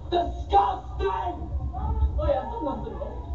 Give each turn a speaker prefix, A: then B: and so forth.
A: Disgusting! おい、やっとんなんするの